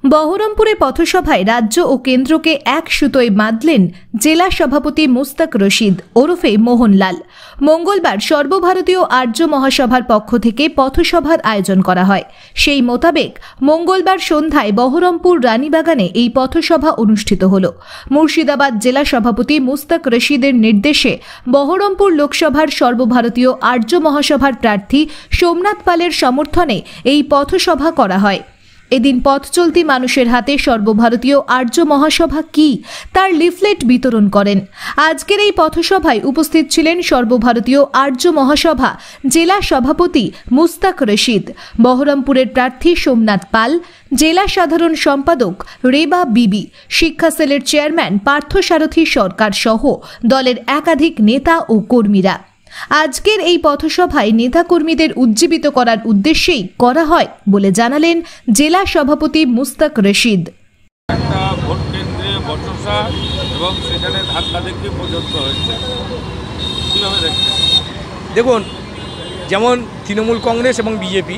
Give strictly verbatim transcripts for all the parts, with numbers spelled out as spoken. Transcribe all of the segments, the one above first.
বহরমপুরে পথসভায় রাজ্য ও কেন্দ্রকে এক সুতোয় বাঁধলেন জেলা সভাপতি মুস্তাক রশিদ ওরফে মোহনলাল। মঙ্গলবার সর্বভারতীয় আর্য মহাসভার পক্ষ থেকে পথসভার আয়োজন করা হয়। সেই মোতাবেক মঙ্গলবার সন্ধ্যায় বহরমপুর রানীবাগানে এই পথসভা অনুষ্ঠিত হল। মুর্শিদাবাদ জেলা সভাপতি মুস্তাক রশিদের নির্দেশে বহরমপুর লোকসভার সর্বভারতীয় আর্য মহাসভার প্রার্থী সোমনাথ পালের সমর্থনে এই পথসভা করা হয়। এদিন পথ চলতি মানুষের হাতে সর্বভারতীয় আর্য মহাসভা কি তার লিফলেট বিতরণ করেন। আজকের এই পথসভায় উপস্থিত ছিলেন সর্বভারতীয় আর্য মহাসভা জেলা সভাপতি মুস্তাক রশিদ, বহরমপুরের প্রার্থী সোমনাথ পাল, জেলা সাধারণ সম্পাদক রেবা বিবি, শিক্ষা সেলের চেয়ারম্যান পার্থসারথী সরকার সহ দলের একাধিক নেতা ও কর্মীরা। আজকের এই পথসভায় নেতাকর্মীদের উজ্জীবিত করার উদ্দেশ্যেই করা হয় বলে জানালেন জেলা সভাপতি মুস্তাক রশিদ। একটা ভোট কেন্দ্রে বচসা এবং সেখানে ধাক্কা দেখতে পর্যন্ত হয়েছে, কীভাবে দেখছেন? দেখুন, যেমন তৃণমূল কংগ্রেস এবং বিজেপি,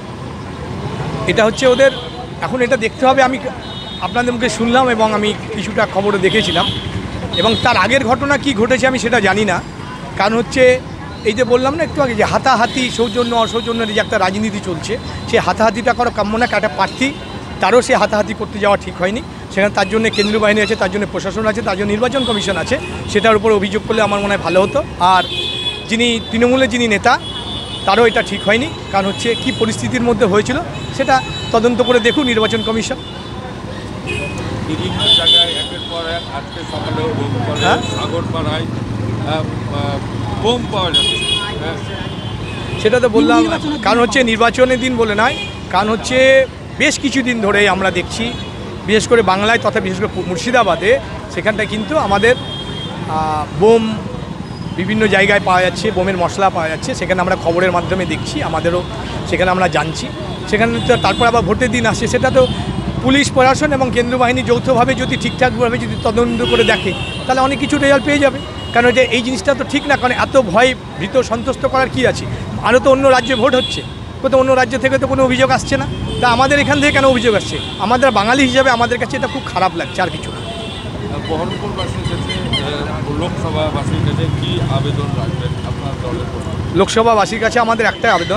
এটা হচ্ছে ওদের, এখন এটা দেখতে হবে। আমি আপনাদের মুখে শুনলাম এবং আমি কিছুটা খবরে দেখেছিলাম, এবং তার আগের ঘটনা কি ঘটেছে আমি সেটা জানি না। কারণ হচ্ছে এই যে বললাম না একটু আগে, যে হাতাহাতি সৌজন্য অসৌজন্যের যে একটা রাজনীতি চলছে, সেই হাতাহাতিটা করা কাম্য না। একটা প্রার্থী তারও সে হাতাহাতি করতে যাওয়া ঠিক হয়নি। সেখানে তার জন্য কেন্দ্রীয় বাহিনী আছে, তার জন্য প্রশাসন আছে, তার জন্য নির্বাচন কমিশন আছে। সেটার উপর অভিযোগ করলে আমার মনে হয় ভালো হতো। আর যিনি তৃণমূলের যিনি নেতা, তারও এটা ঠিক হয়নি। কারণ হচ্ছে কি পরিস্থিতির মধ্যে হয়েছিল সেটা তদন্ত করে দেখুন নির্বাচন কমিশন। বিভিন্ন জায়গায় একের পর এক আজকে সকালেও বোম পড়ে, সাগরপাড়ায় বোম পাওয়া যাচ্ছে। সেটা তো বললাম, কারণ হচ্ছে নির্বাচনের দিন বলে নয়, কারণ হচ্ছে বেশ কিছুদিন ধরে আমরা দেখছি, বিশেষ করে বাংলায় তথা বিশেষ করে মুর্শিদাবাদে, সেখানটায় কিন্তু আমাদের বোম বিভিন্ন জায়গায় পাওয়া যাচ্ছে, বোমের মশলা পাওয়া যাচ্ছে। সেখানে আমরা খবরের মাধ্যমে দেখছি, আমাদেরও সেখানে আমরা জানছি। সেখানে তো তারপর আবার ভোটের দিন আসছে, সেটা তো পুলিশ প্রশাসন এবং কেন্দ্রীয় বাহিনী যৌথভাবে যদি ঠিকঠাকভাবে যদি তদন্ত করে দেখে, তাহলে অনেক কিছু রেজাল্ট পেয়ে যাবে। কারণ এটা এই জিনিসটা তো ঠিক না। কারণ এত ভয় ভীত সন্তুষ্ট করার কি আছে? আরও তো অন্য রাজ্যে ভোট হচ্ছে, কোথাও অন্য রাজ্য থেকে তো কোনো অভিযোগ আসছে না। তা আমাদের এখান থেকে কেন অভিযোগ আসছে? আমাদের বাঙালি হিসাবে আমাদের কাছে এটা খুব খারাপ লাগছে, আর কিছু না। বহরমপুরবাসীর কাছে, লোকসভাবাসীর কাছে কি আবেদন রাখবেন আপনার দলের? লোকসভাবাসীর কাছে আমাদের একটাই আবেদন,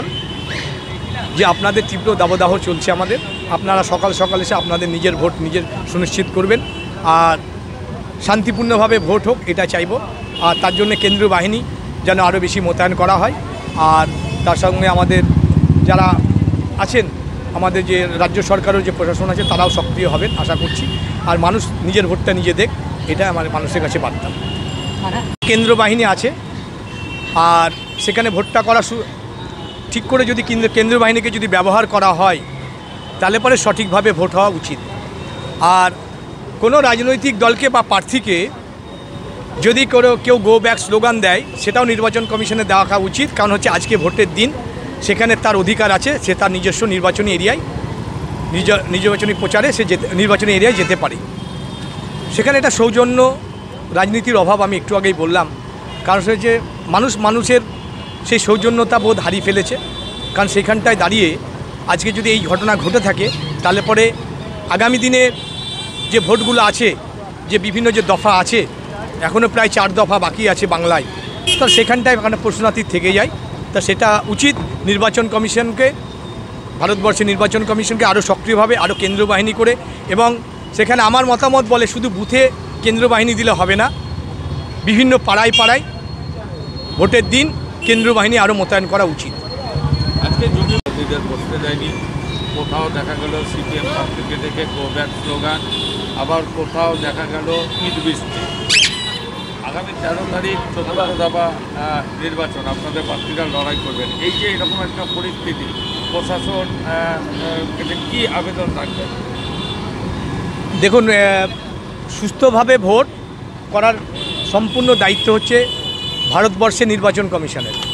যে আপনাদের তীব্র দাবদাহ চলছে আমাদের, আপনারা সকাল সকাল এসে আপনাদের নিজের ভোট নিজের সুনিশ্চিত করবেন, আর শান্তিপূর্ণভাবে ভোট হোক এটা চাইব। আর তার জন্য কেন্দ্রীয় বাহিনী যেন আরও বেশি মোতায়েন করা হয়। আর তার সঙ্গে আমাদের যারা আছেন, আমাদের যে রাজ্য সরকারের যে প্রশাসন আছে, তারাও সক্রিয় হবেন আশা করছি। আর মানুষ নিজের ভোটটা নিজে দেখ, এটা আমার মানুষের কাছে বার্তা। কেন্দ্র বাহিনী আছে, আর সেখানে ভোটটা করা ঠিক করে যদি কেন্দ্রীয় বাহিনীকে যদি ব্যবহার করা হয়, তাহলে পরে সঠিকভাবে ভোট হওয়া উচিত। আর কোনো রাজনৈতিক দলকে বা প্রার্থীকে যদি কোনো কেউ গো ব্যাক স্লোগান দেয়, সেটাও নির্বাচন কমিশনে দেওয়া উচিত। কারণ হচ্ছে আজকে ভোটের দিন, সেখানে তার অধিকার আছে, সে তার নিজস্ব নির্বাচনী এরিয়ায় নিজ নির্বাচনী প্রচারে সে যেতে নির্বাচনী এরিয়ায় যেতে পারে। সেখানে এটা সৌজন্য রাজনীতির অভাব আমি একটু আগেই বললাম। কারণ হচ্ছে মানুষ মানুষের সেই সৌজন্যতা বোধ হারিয়ে ফেলেছে। কারণ সেখানটায় দাঁড়িয়ে আজকে যদি এই ঘটনা ঘটে থাকে, তাহলে পরে আগামী দিনে যে ভোটগুলো আছে, যে বিভিন্ন যে দফা আছে, এখনও প্রায় চার দফা বাকি আছে বাংলায়, তো সেখানটায় এখানে প্রশ্নাতীত থেকে যায়। তা সেটা উচিত নির্বাচন কমিশনকে, ভারতবর্ষের নির্বাচন কমিশনকে আরও সক্রিয়ভাবে, আরও কেন্দ্রীয় বাহিনী করে, এবং সেখানে আমার মতামত বলে শুধু বুথে কেন্দ্রীয় বাহিনী দিলে হবে না, বিভিন্ন পাড়ায় পাড়ায় ভোটের দিন কেন্দ্রীয় বাহিনী আরও মোতায়েন করা উচিত। আজকে জমিদের বসতে যায়নি, কোথাও দেখা গেল সিপিএম প্রার্থীকে দেখে গো ব্যাক স্লোগান, আবার কোথাও দেখা গেল ঈদ বৃষ্টি। আগামী তেরো তারিখ চতুর্থ দফা নির্বাচন, আপনাদের প্রার্থীরা লড়াই করবেন। এই যে এরকম একটা পরিস্থিতি, প্রশাসন কি আবেদন রাখবেন? দেখুন, সুস্থভাবে ভোট করার সম্পূর্ণ দায়িত্ব হচ্ছে ভারতবর্ষের নির্বাচন কমিশনের।